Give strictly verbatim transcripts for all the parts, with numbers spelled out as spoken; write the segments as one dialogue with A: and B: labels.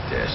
A: this.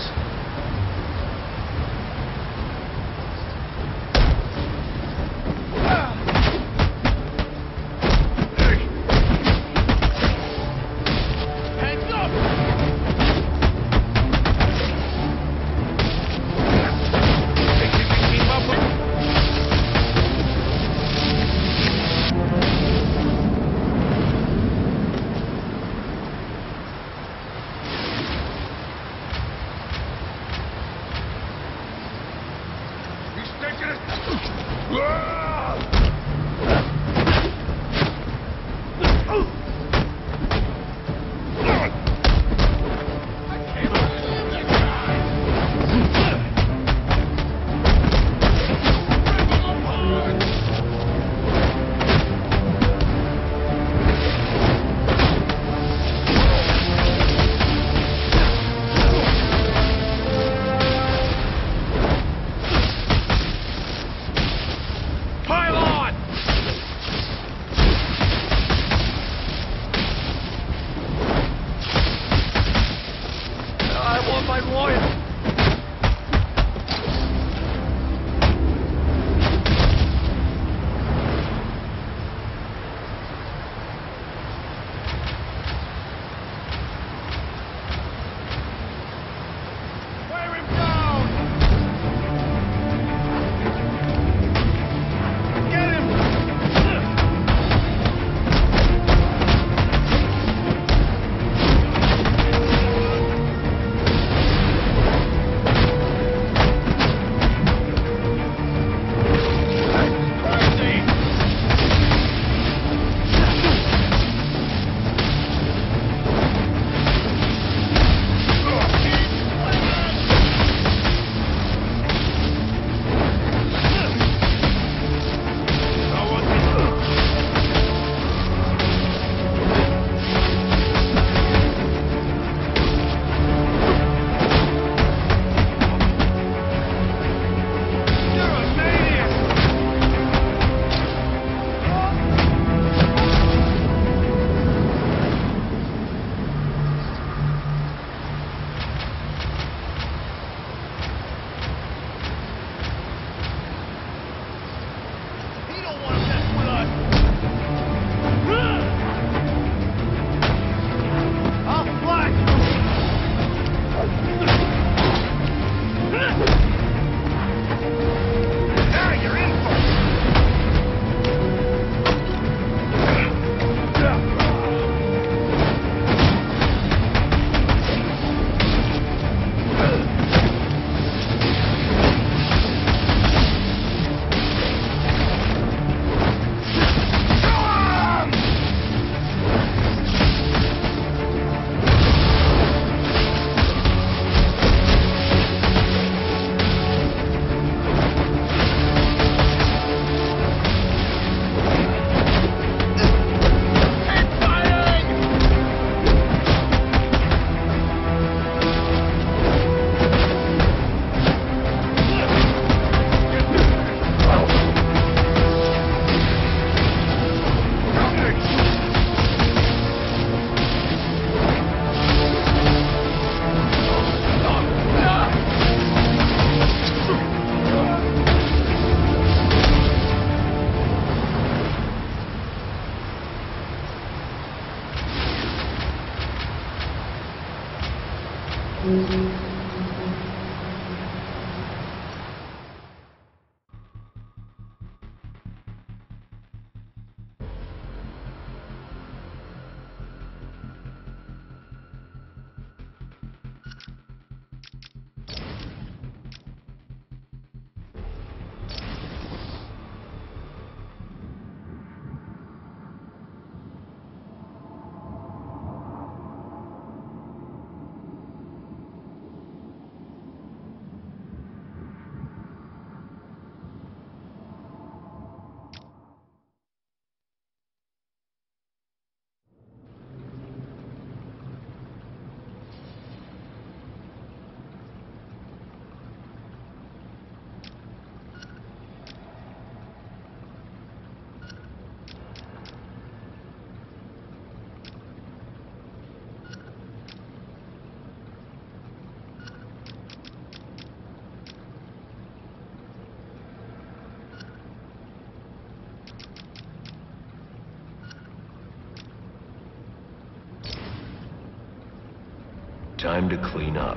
A: Time to clean up.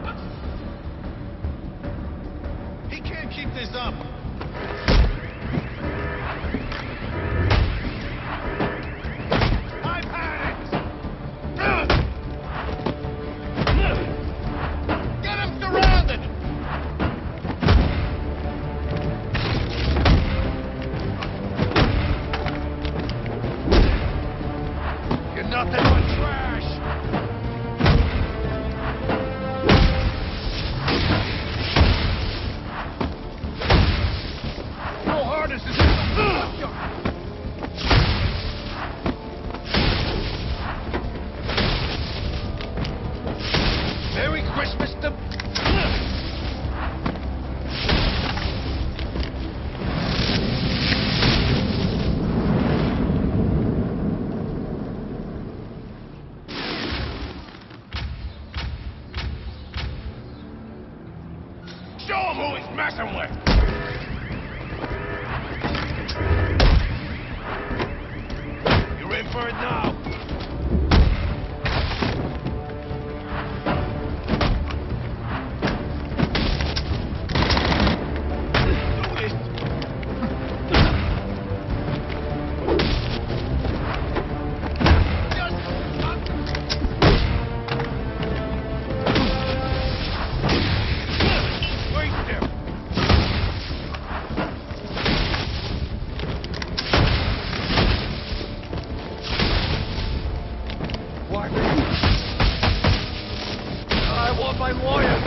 B: He can't keep this up. I've had it. Get him surrounded. You're nothing but trash. Merry Christmas to... Show him who he's messing with! You're in for it now. I want my lawyer!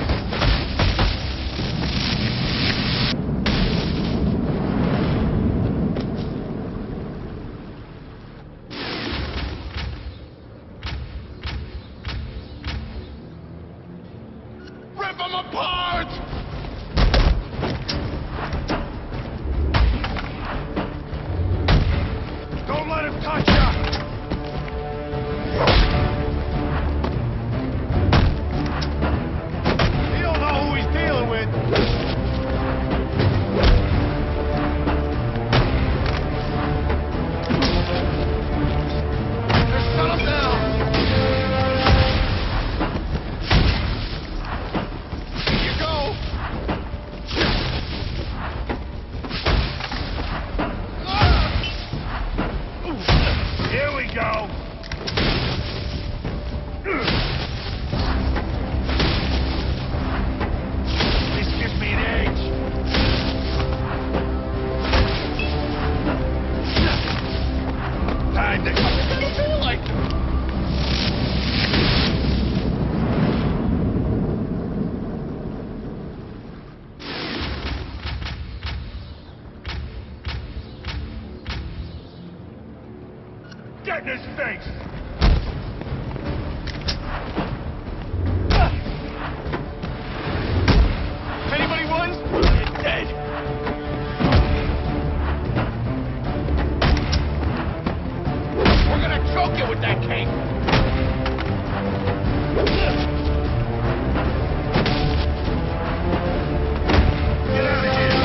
B: Rip them apart! Don't let him touch you! Here we go! This gives me an edge. Time to feel like get in his face! If anybody runs, you're dead! We're gonna choke you with that cape! Get out of here!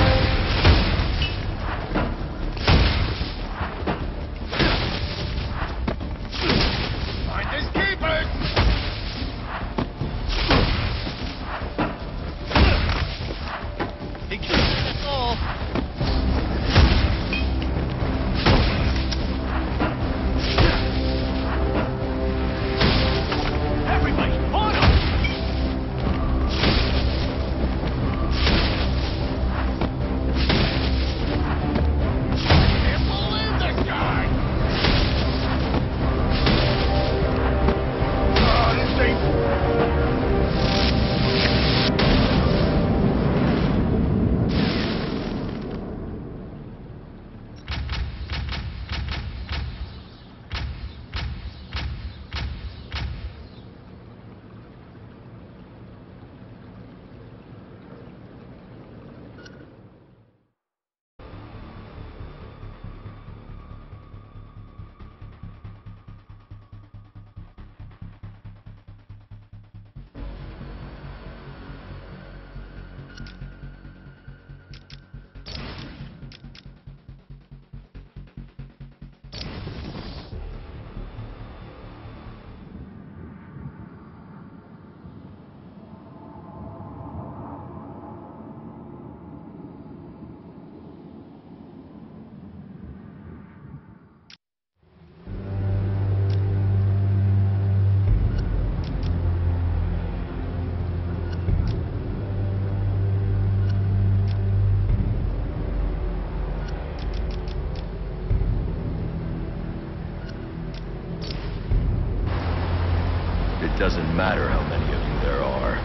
A: doesn't matter how many of you there are.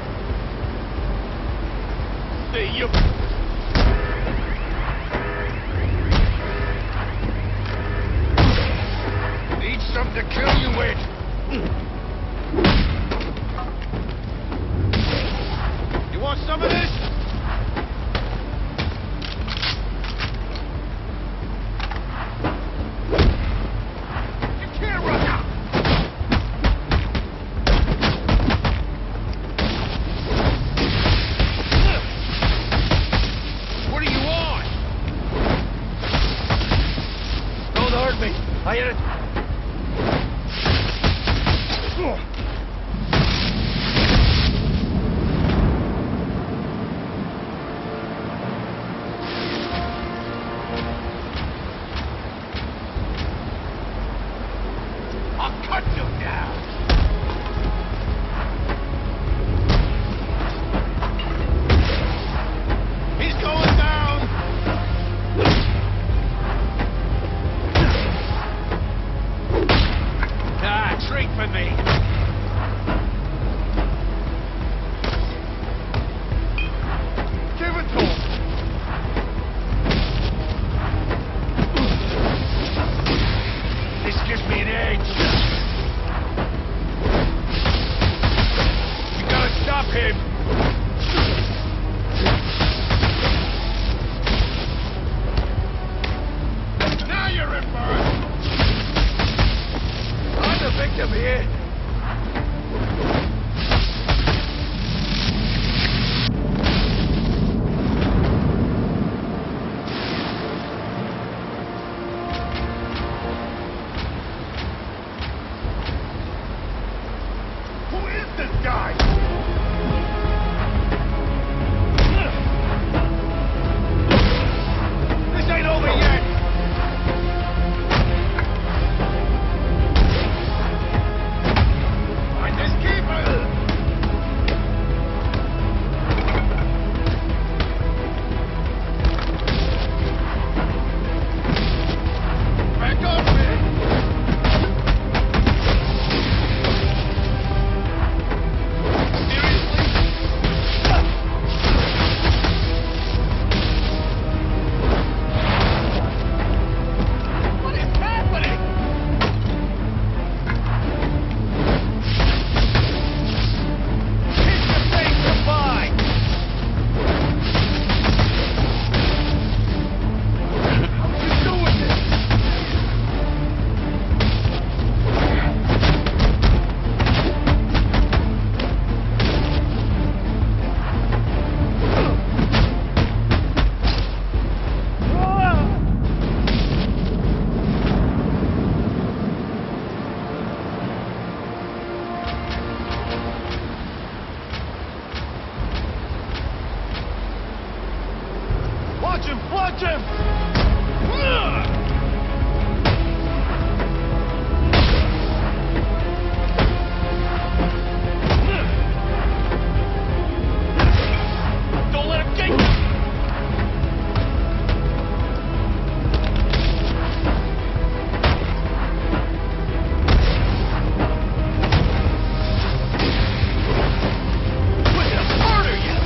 B: See you. Need something to kill you with. You want some of this? You can't run out. What do you want? Don't hurt me. I had it. I'll cut you down. He's going down. Ah, treat for me. Give it to him. This gives me an edge. You gotta stop him. Now you're in for it. I'm the victim here. Who is this guy? This ain't over yet. Find this keeper. Back up, man. What is happening? Hit the face goodbye. How are you doing this? Watch him! Watch him! Don't let him get you! We're gonna murder you!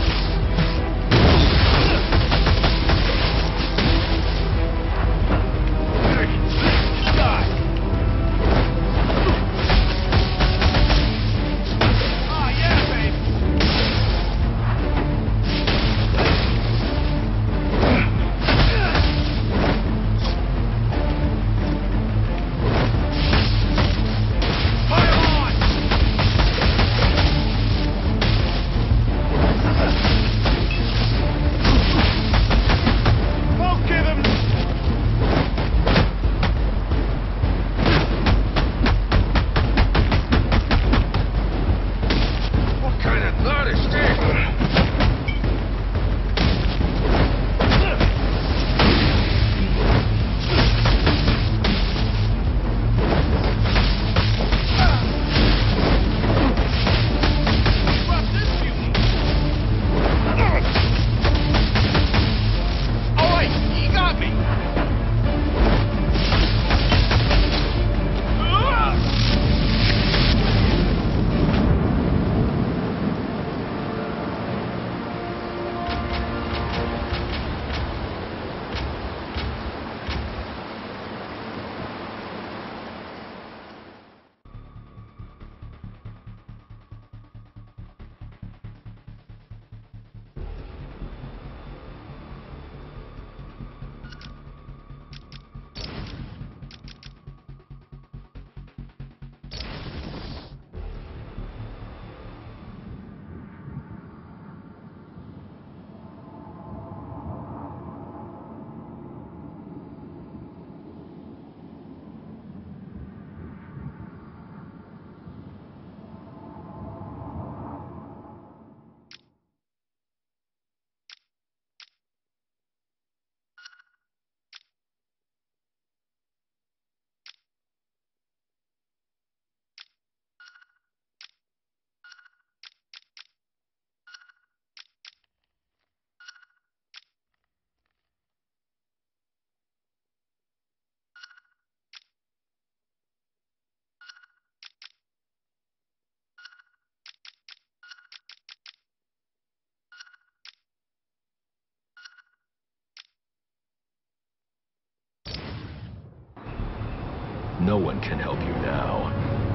A: No one can help you now.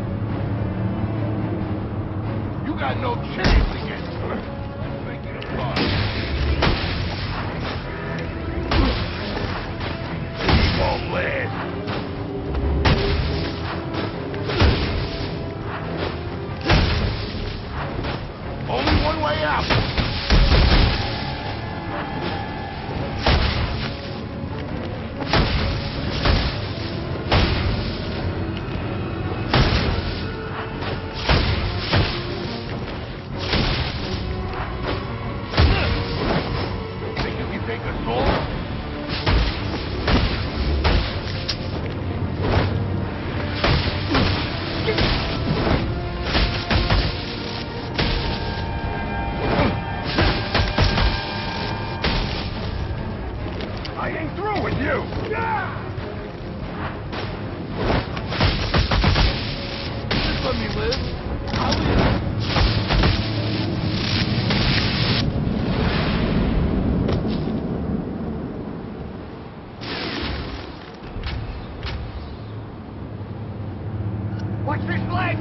B: You got no chance against her. Let's make it a fun. He won't last. Only one way out. Watch this leg!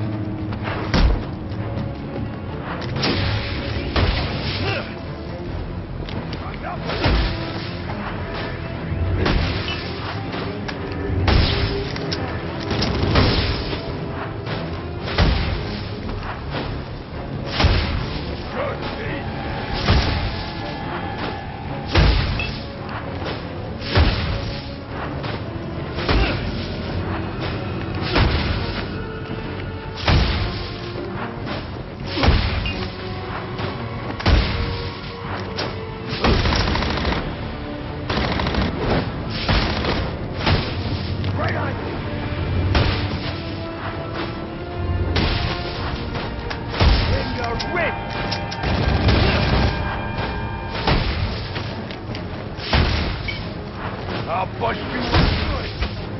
B: I'll bust you good.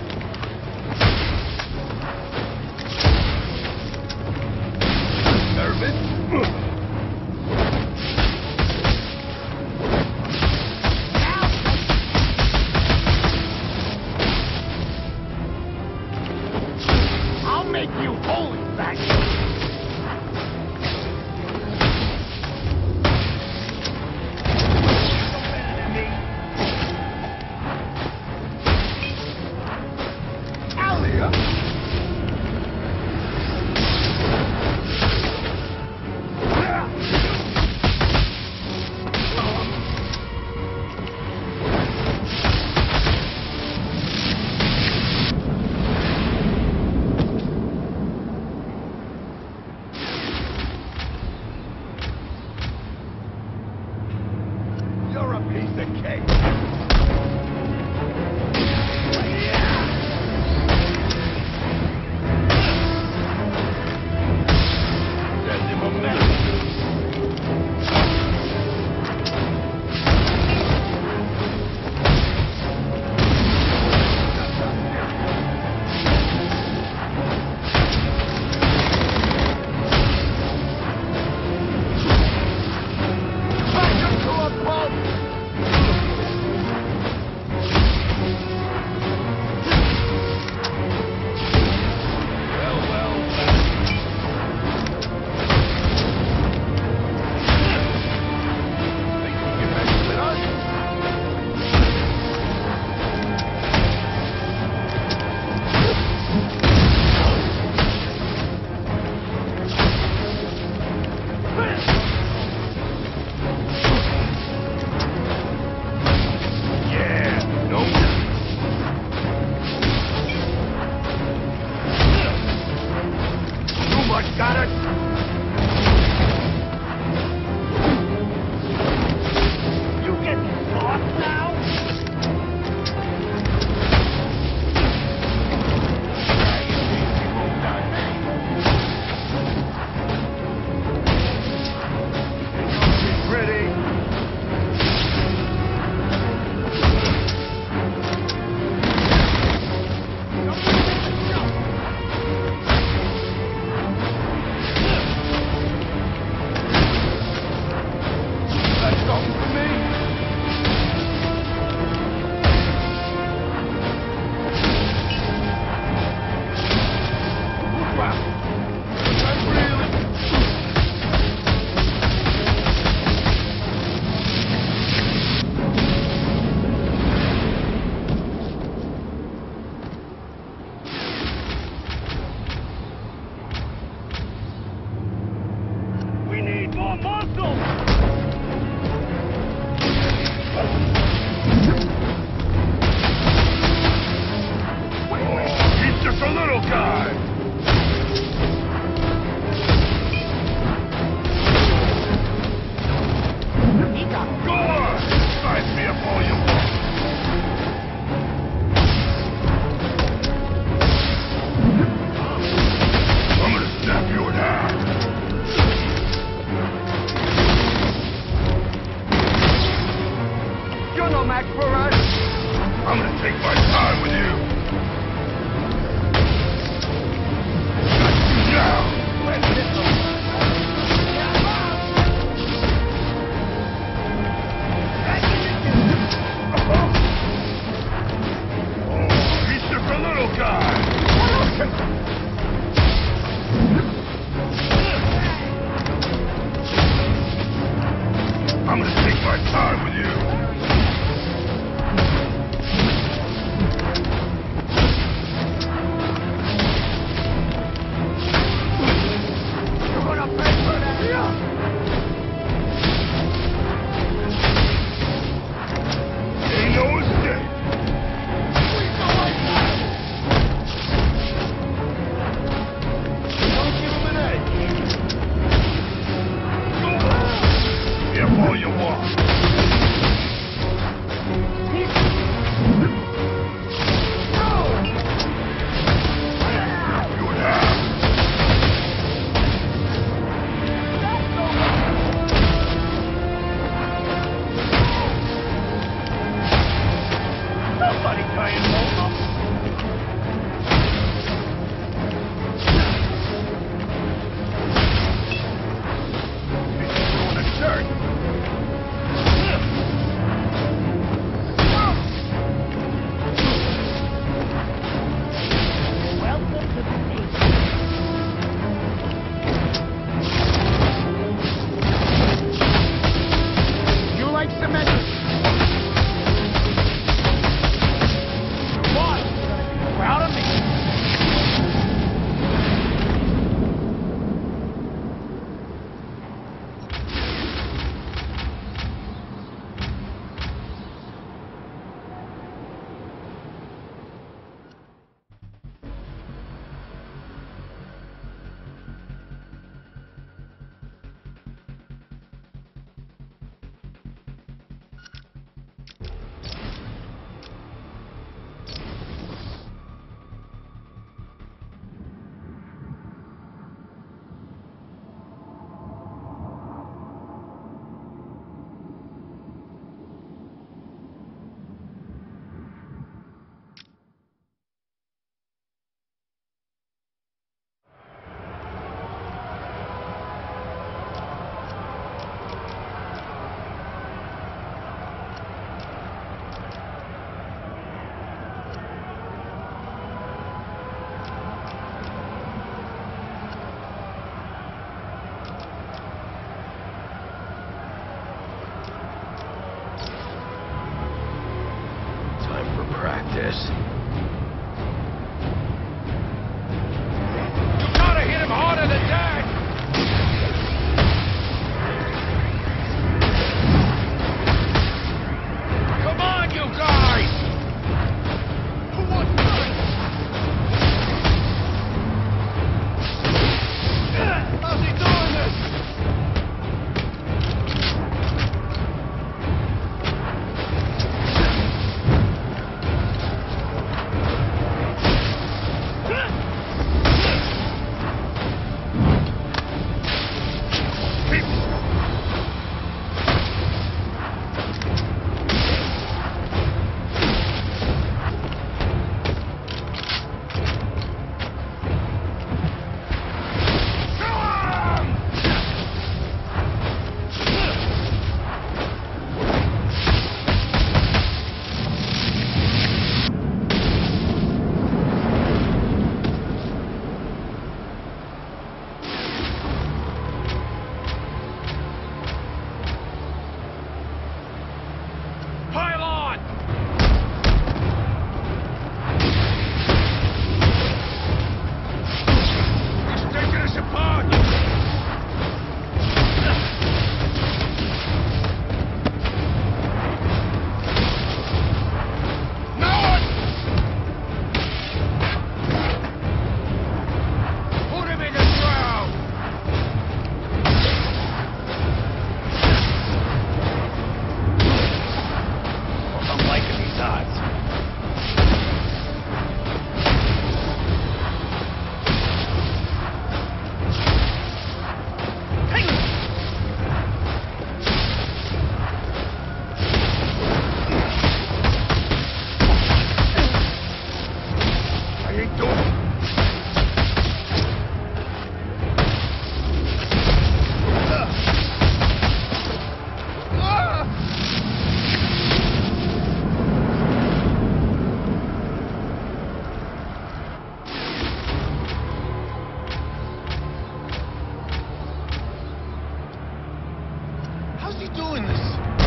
B: Nervous? I'll make you holy back. You're a piece of cake. Send him a message. back for us? I'm gonna take my time with you. Got you now. Where's this one? Oh, he's just a little guy. I'm gonna take my time with you. You're gonna pay for that here. Ain't no escape. Please go like that. Don't give him an edge. If all you want. Somebody try and hold them. He's doing a dirt.
C: Welcome to the nation. You like cement? Boss, you're gonna be proud of me.
A: Time for practice.
B: You gotta hit him harder than that! Come on, you guys! Who wants this? How's he doing this? doing this?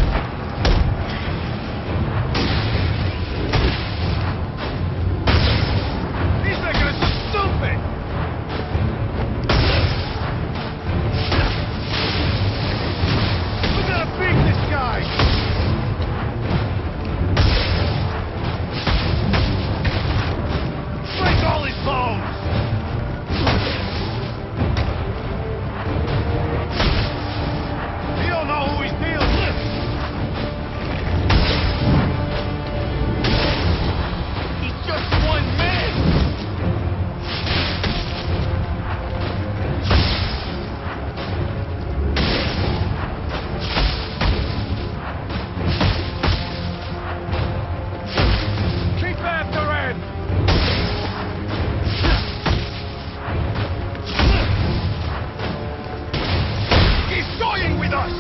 B: He's making us look stupid! We gotta beat this guy! Break all his bones! You don't know who he's dealing with! He's just one man! Keep after him! He's toying with us!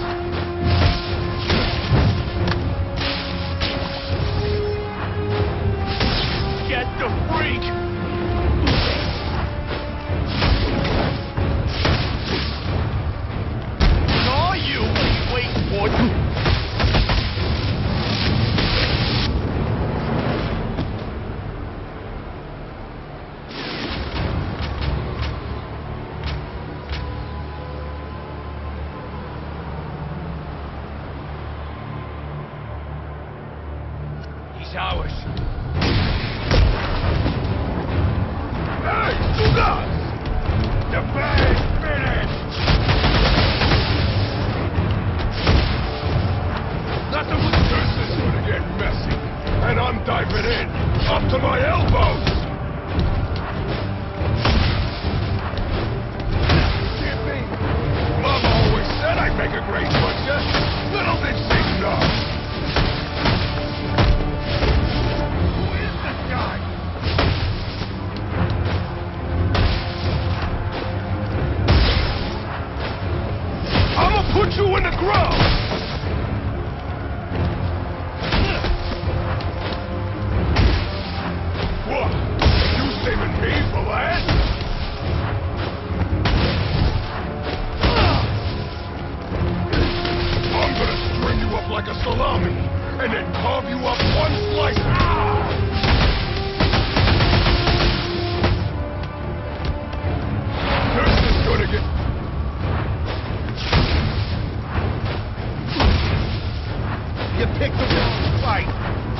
B: Get the freak! Saw you! Wait, what? He's ours. Hey, do that! The bag's finished! Nothing with this is gonna get messy. And I'm diving in, up to my elbows! Jimmy, Mom always said I'd make a great butcher. Little did she know. Who is this guy? I'ma put you in the ground! What? You saving me for last? I'm gonna string you up like a salami, and then carve you up one slice. Ah! This is gonna get... You picked the wrong fight.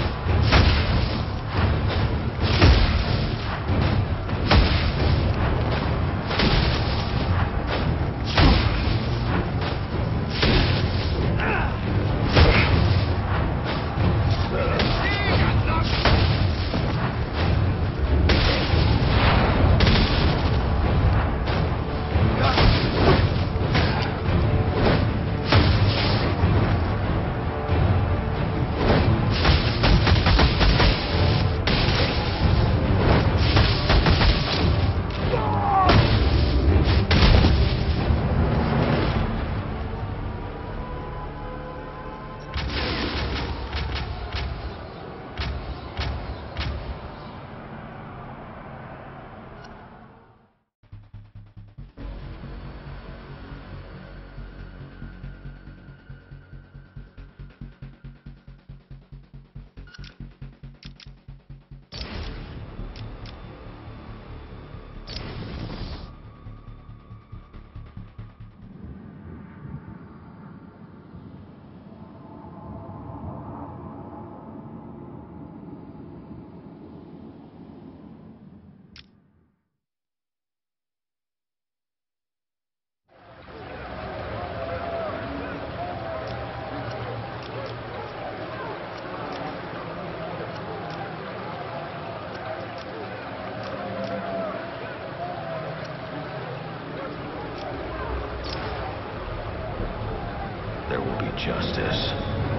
A: There will be justice.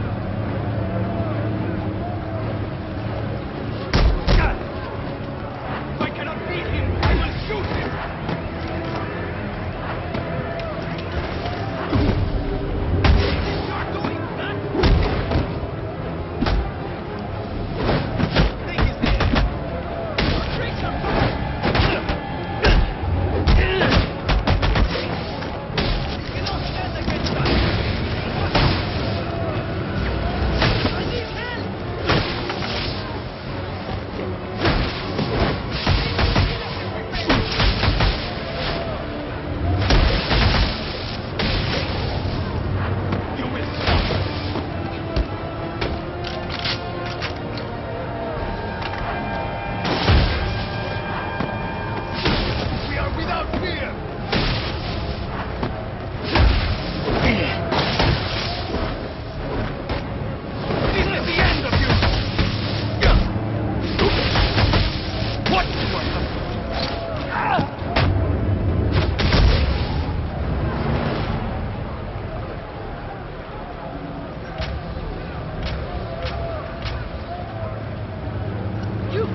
B: If I cannot beat him, I will shoot him! You're doing that? Take his head! Break him! You don't stand against us!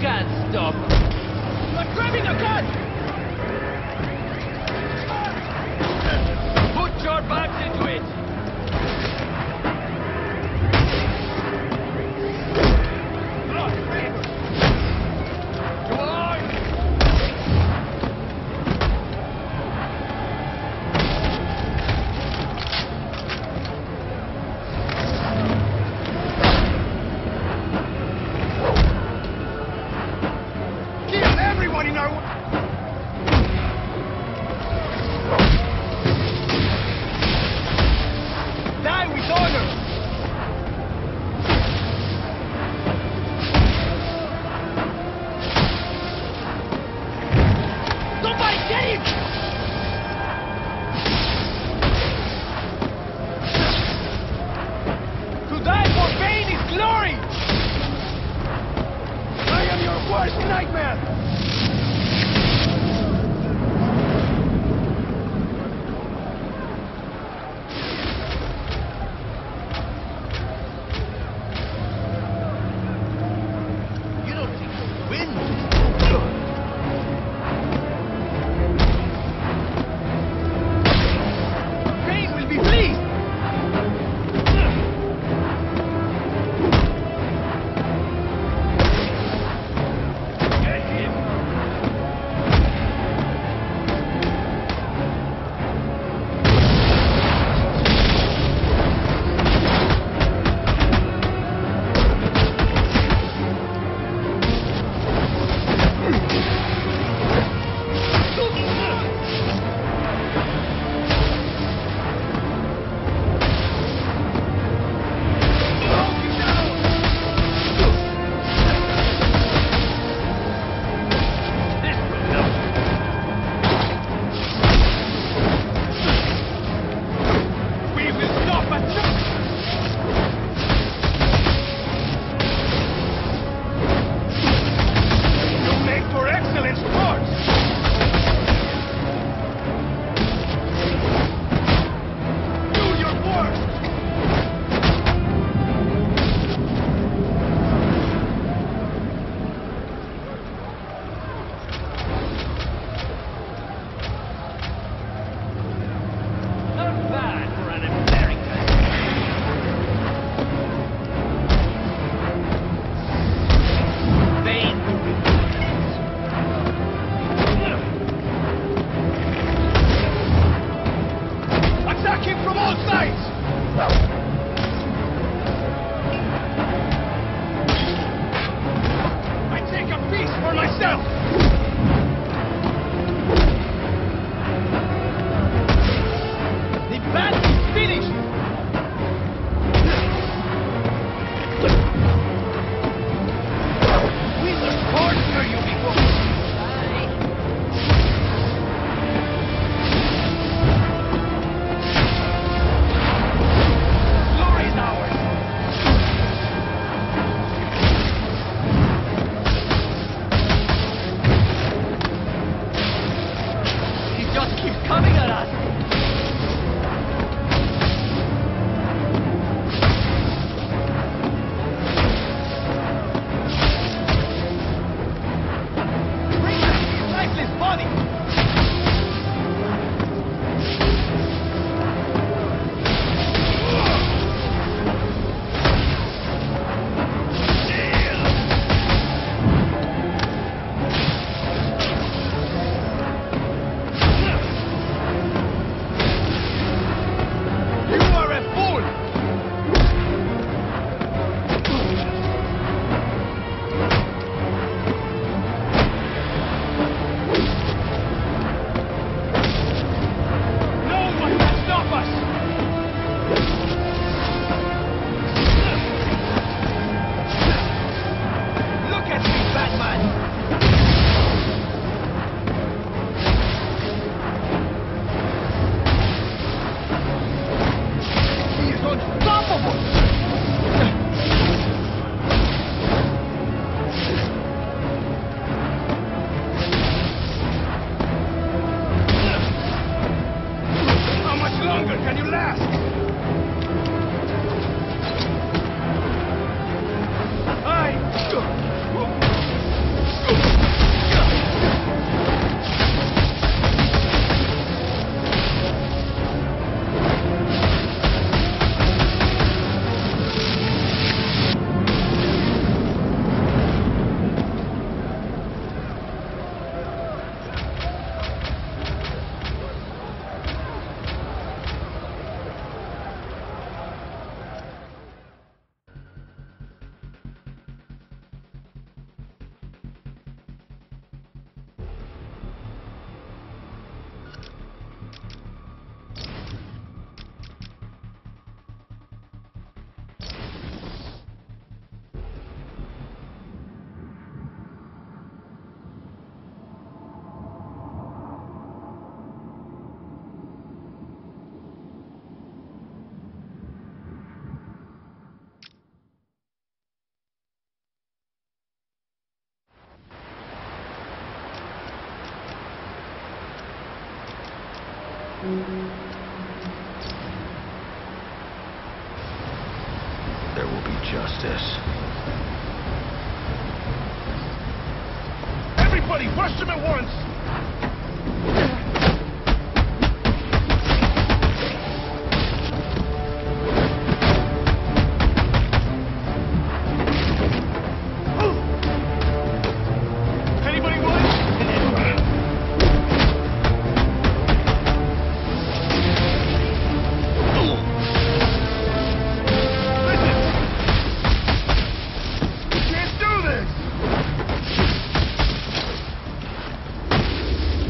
D: can't stop.
C: I'm grabbing a gun!
D: Put your backs into it. Come on!
C: Kill everyone in our... Die with honor! Somebody get him! To die for pain is glory! I am your worst nightmare!
D: You don't think you'll win?
C: Pain will be pleased!
D: Get him!
A: There will be justice.
B: Everybody, rush them at once! Anybody want it? Listen! You can't do this!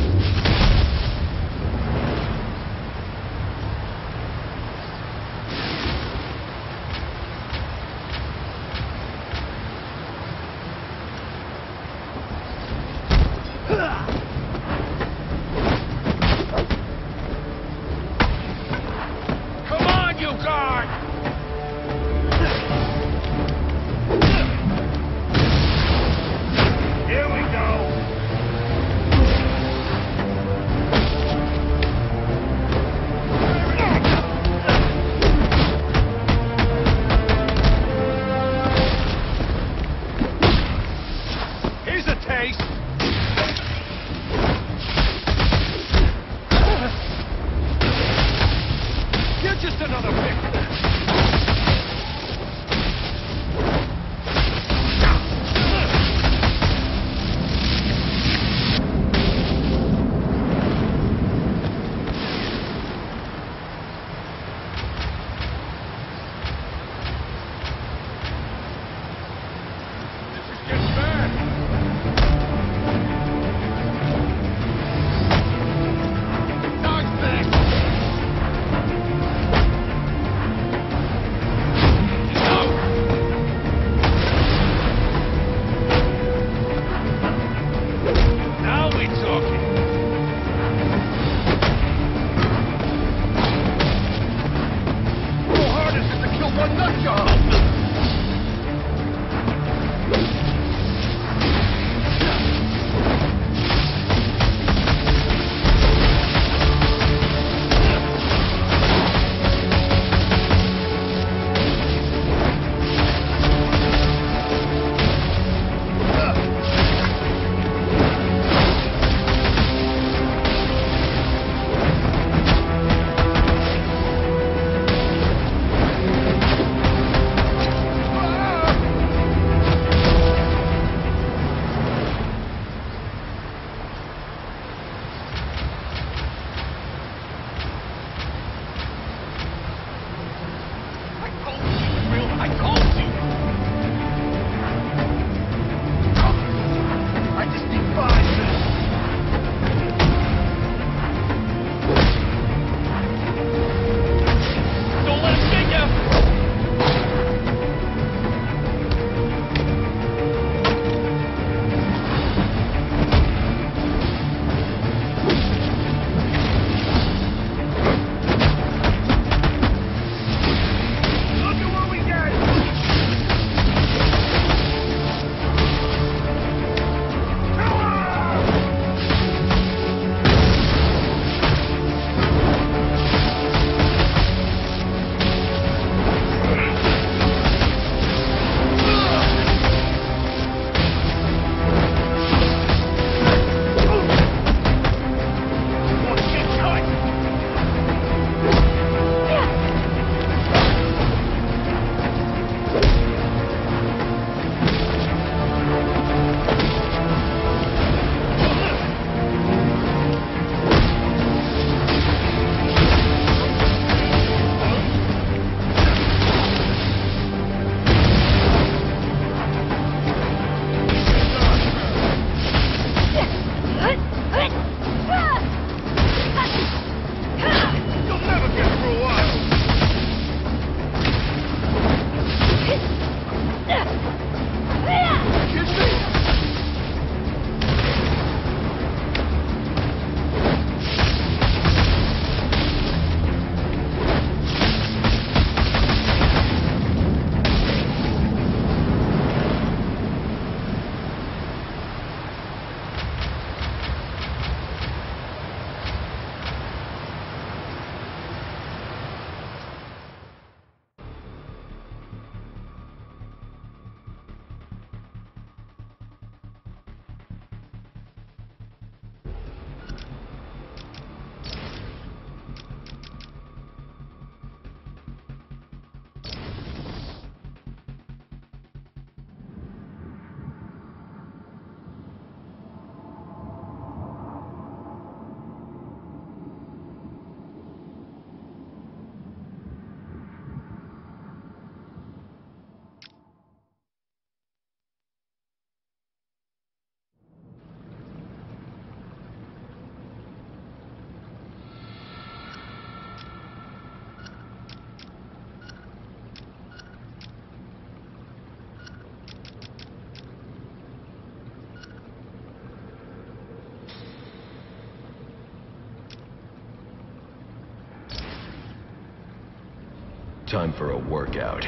A: time for a workout.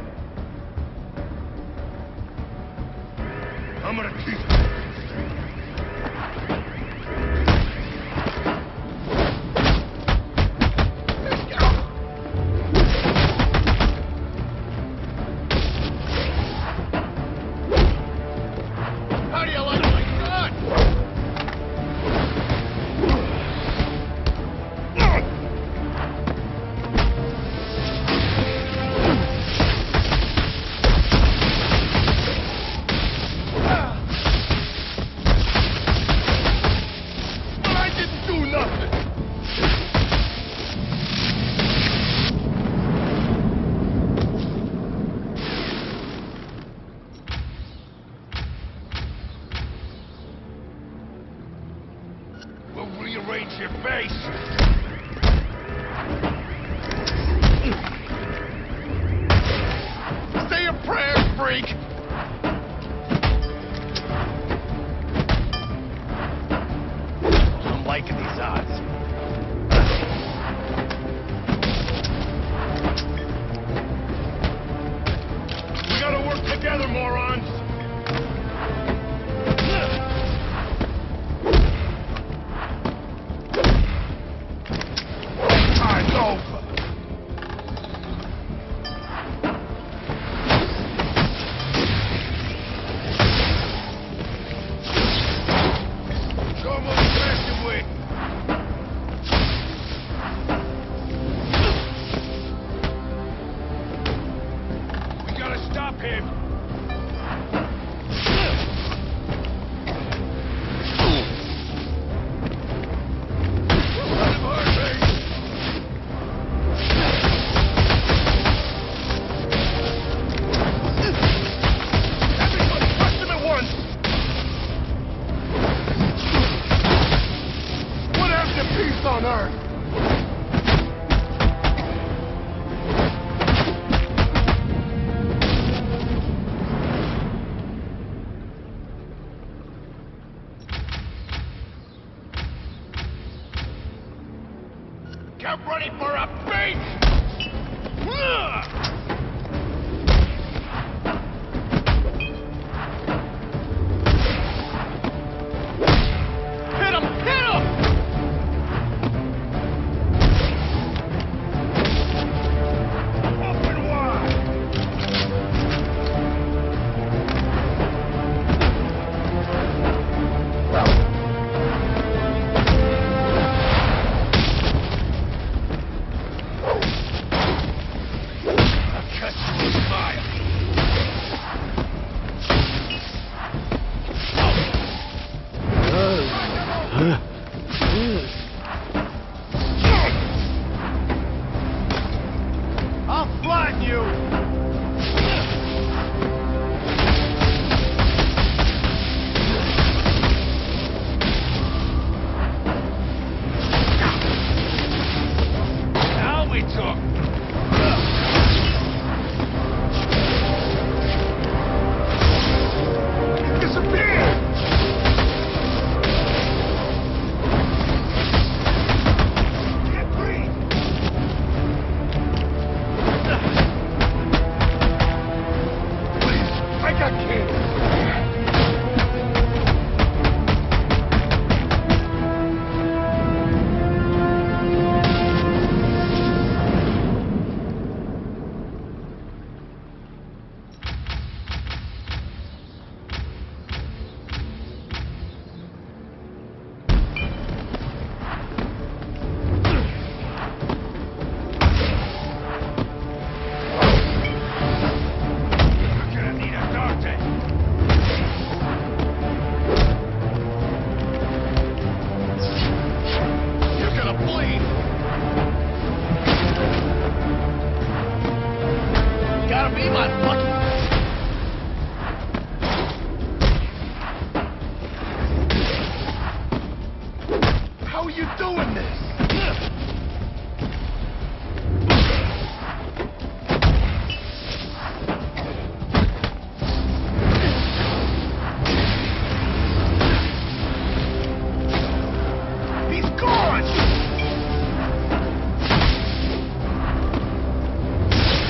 B: I'm gonna keep
D: How do you like my gun?
B: But I didn't do nothing. We'll rearrange your base. Say a prayer, freak.
D: I'm liking these odds.
B: We gotta work together, morons. Time's over. Show 'em what we're messing with. We gotta stop him. Let him hurt me. Everybody touch him at once! What happened to peace on Earth? Get ready for a beat!
D: Hit him! Hit him!
B: Open wide! I'll catch you with fire.
C: I'll flatten you!
B: Now we talk. Disappear! Get free! Please, I got kids. You're gonna need a doctor.
D: You're gonna bleed! You gotta be my fucking...
B: How are you doing this? He's gone!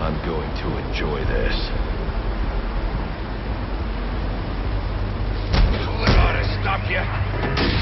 A: I'm going to enjoy this.
B: Pull it on to stop you.